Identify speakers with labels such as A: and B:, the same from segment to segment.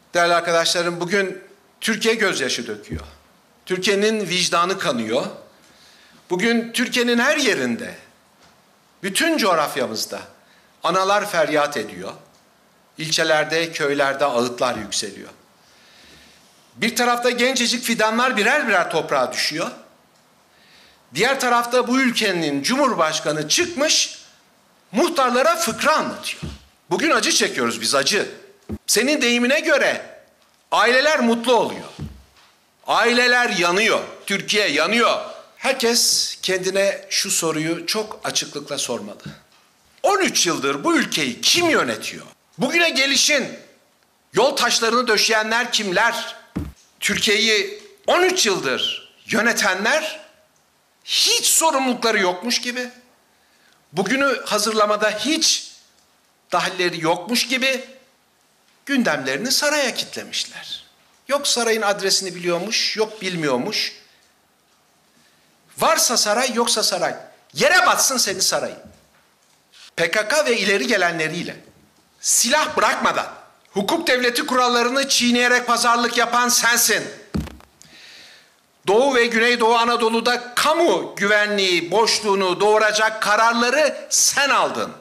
A: Değerli arkadaşlarım, bugün Türkiye gözyaşı döküyor. Türkiye'nin vicdanı kanıyor. Bugün Türkiye'nin her yerinde, bütün coğrafyamızda analar feryat ediyor. İlçelerde, köylerde ağıtlar yükseliyor. Bir tarafta gencecik fidanlar birer birer toprağa düşüyor. Diğer tarafta bu ülkenin Cumhurbaşkanı çıkmış, muhtarlara fıkra anlatıyor. Bugün acı çekiyoruz biz, acı. Senin deyimine göre aileler mutlu oluyor. Aileler yanıyor, Türkiye yanıyor. Herkes kendine şu soruyu çok açıklıkla sormalı. 13 yıldır bu ülkeyi kim yönetiyor? Bugüne gelişin yol taşlarını döşeyenler kimler? Türkiye'yi 13 yıldır yönetenler hiç sorumlulukları yokmuş gibi, bugünü hazırlamada hiç dahilleri yokmuş gibi gündemlerini saraya kitlemişler. Yok sarayın adresini biliyormuş, yok bilmiyormuş. Varsa saray, yoksa saray. Yere batsın senin sarayın. PKK ve ileri gelenleriyle silah bırakmadan hukuk devleti kurallarını çiğneyerek pazarlık yapan sensin. Doğu ve Güneydoğu Anadolu'da kamu güvenliği boşluğunu doğuracak kararları sen aldın.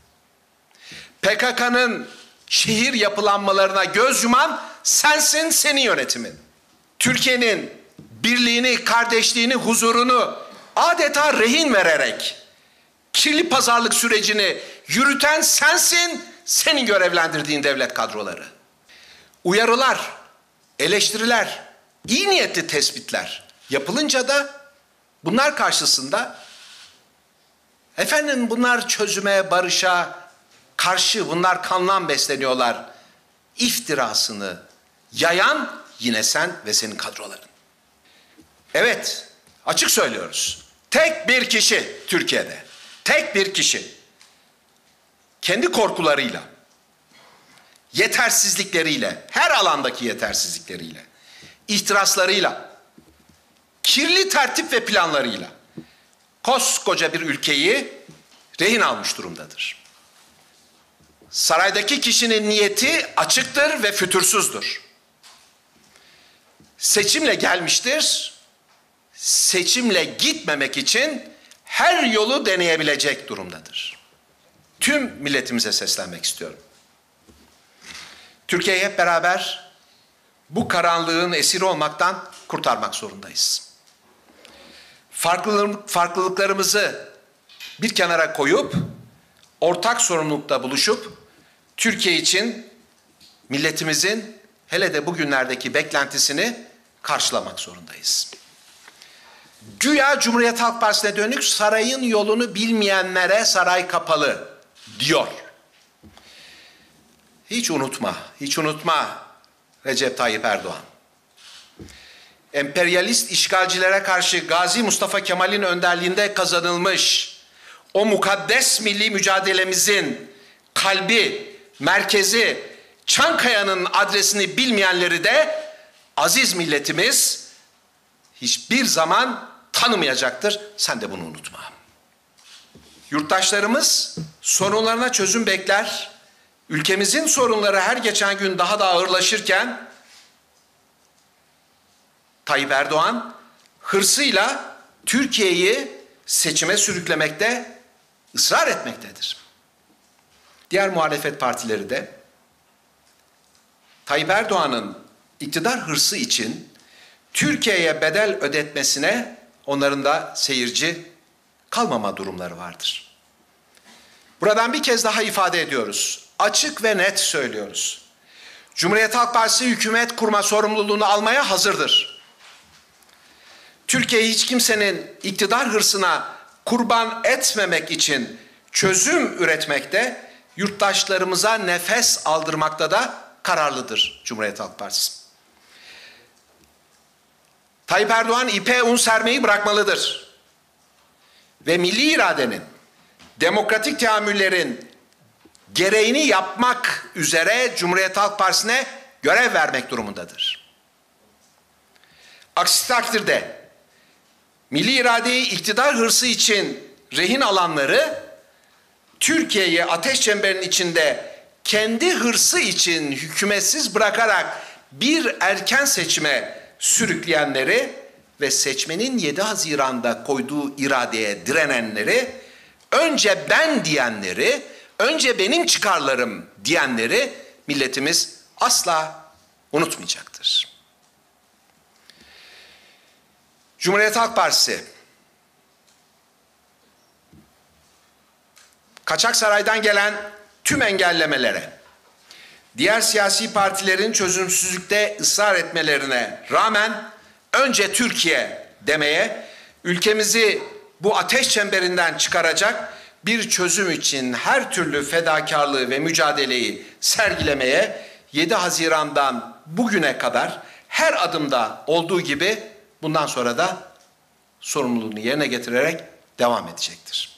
A: PKK'nın şehir yapılanmalarına göz yuman sensin, senin yönetimin. Türkiye'nin birliğini, kardeşliğini, huzurunu adeta rehin vererek kirli pazarlık sürecini yürüten sensin, senin görevlendirdiğin devlet kadroları. Uyarılar, eleştiriler, iyi niyetli tespitler yapılınca da bunlar karşısında efendim bunlar çözüme, barışa karşı, bunlar kanlan besleniyorlar iftirasını yayan yine sen ve senin kadroların. Evet, açık söylüyoruz. Tek bir kişi Türkiye'de, tek bir kişi kendi korkularıyla, yetersizlikleriyle, her alandaki yetersizlikleriyle, ihtiraslarıyla, kirli tertip ve planlarıyla koskoca bir ülkeyi rehin almış durumdadır. Saraydaki kişinin niyeti açıktır ve fütursuzdur. Seçimle gelmiştir, seçimle gitmemek için her yolu deneyebilecek durumdadır. Tüm milletimize seslenmek istiyorum. Türkiye'yi hep beraber bu karanlığın esiri olmaktan kurtarmak zorundayız. Farklılıklarımızı bir kenara koyup, ortak sorumlulukta buluşup, Türkiye için milletimizin hele de bugünlerdeki beklentisini karşılamak zorundayız. Güya Cumhuriyet Halk Partisi'ne dönük sarayın yolunu bilmeyenlere saray kapalı diyor. Hiç unutma Recep Tayyip Erdoğan. Emperyalist işgalcilere karşı Gazi Mustafa Kemal'in önderliğinde kazanılmış o mukaddes milli mücadelemizin kalbi, merkezi, Çankaya'nın adresini bilmeyenleri de aziz milletimiz hiçbir zaman tanımayacaktır. Sen de bunu unutma. Yurttaşlarımız sorunlarına çözüm bekler. Ülkemizin sorunları her geçen gün daha da ağırlaşırken Tayyip Erdoğan hırsıyla Türkiye'yi seçime sürüklemekte ısrar etmektedir. Diğer muhalefet partileri de Tayyip Erdoğan'ın iktidar hırsı için Türkiye'ye bedel ödetmesine onların da seyirci kalmama durumları vardır. Buradan bir kez daha ifade ediyoruz. Açık ve net söylüyoruz. Cumhuriyet Halk Partisi hükümet kurma sorumluluğunu almaya hazırdır. Türkiye'yi hiç kimsenin iktidar hırsına kurban etmemek için çözüm üretmekte, yurttaşlarımıza nefes aldırmakta da kararlıdır Cumhuriyet Halk Partisi. Tayyip Erdoğan ipe un sermeyi bırakmalıdır. Ve milli iradenin, demokratik teamüllerin gereğini yapmak üzere Cumhuriyet Halk Partisi'ne görev vermek durumundadır. Aksi takdirde milli iradeyi iktidar hırsı için rehin alanları Türkiye'yi ateş çemberinin içinde kendi hırsı için hükümetsiz bırakarak bir erken seçime sürükleyenleri ve seçmenin 7 Haziran'da koyduğu iradeye direnenleri, önce ben diyenleri, önce benim çıkarlarım diyenleri milletimiz asla unutmayacaktır. Cumhuriyet Halk Partisi, Kaçaksaray'dan gelen tüm engellemelere, diğer siyasi partilerin çözümsüzlükte ısrar etmelerine rağmen önce Türkiye demeye, ülkemizi bu ateş çemberinden çıkaracak bir çözüm için her türlü fedakarlığı ve mücadeleyi sergilemeye 7 Haziran'dan bugüne kadar her adımda olduğu gibi bundan sonra da sorumluluğunu yerine getirerek devam edecektir.